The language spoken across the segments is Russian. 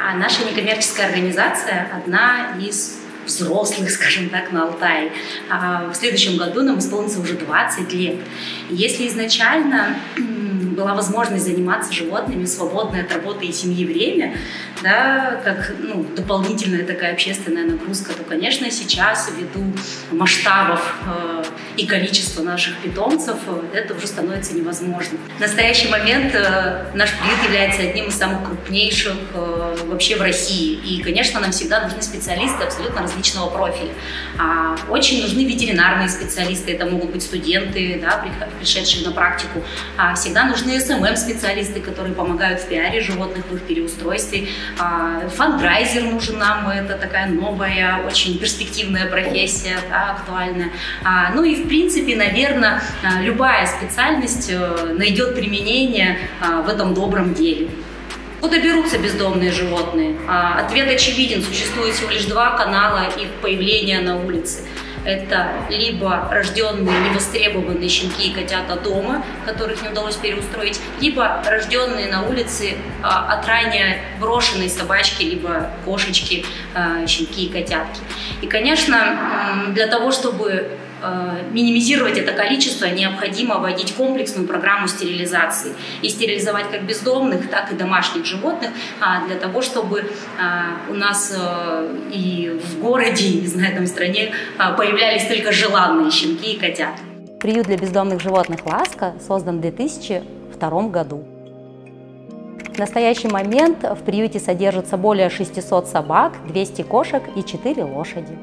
Наша некоммерческая организация одна из взрослых, скажем так, на Алтае. В следующем году нам исполнится уже 20 лет. И если изначально была возможность заниматься животными в свободное от работы и семьи время, да, как дополнительная такая общественная нагрузка, то, конечно, сейчас ввиду масштабов и количества наших питомцев это уже становится невозможно. В настоящий момент наш приют является одним из самых крупнейших вообще в России. И, конечно, нам всегда нужны специалисты абсолютно различного профиля. Очень нужны ветеринарные специалисты, это могут быть студенты, да, пришедшие на практику. Всегда нужны СММ-специалисты, которые помогают в пиаре животных, в их переустройстве. Фандрайзер нужен нам, это такая новая, очень перспективная профессия, да, актуальная. Ну и в принципе, наверное, любая специальность найдет применение в этом добром деле. Куда берутся бездомные животные? Ответ очевиден, существует всего лишь два канала их появления на улице. Это либо рожденные невостребованные щенки и котята дома, которых не удалось переустроить, либо рожденные на улице от ранее брошенной собачки, либо кошечки, щенки и котятки. И, конечно, для того, чтобы минимизировать это количество, необходимо вводить комплексную программу стерилизации. И стерилизовать как бездомных, так и домашних животных, для того, чтобы у нас и в городе, и, не знаю, там в стране появлялись только желанные щенки и котята. Приют для бездомных животных «Ласка» создан в 2002 году. В настоящий момент в приюте содержится более 600 собак, 200 кошек и 4 лошади.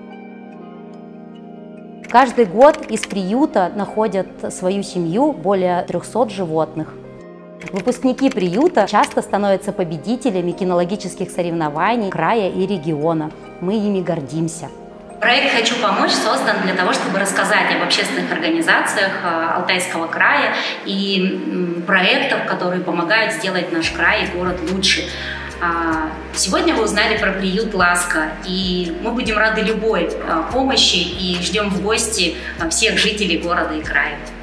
Каждый год из приюта находят свою семью более 300 животных. Выпускники приюта часто становятся победителями кинологических соревнований края и региона. Мы ими гордимся. Проект «Хочу помочь» создан для того, чтобы рассказать об общественных организациях Алтайского края и проектах, которые помогают сделать наш край и город лучше. Сегодня вы узнали про приют «Ласка», и мы будем рады любой помощи и ждем в гости всех жителей города и края.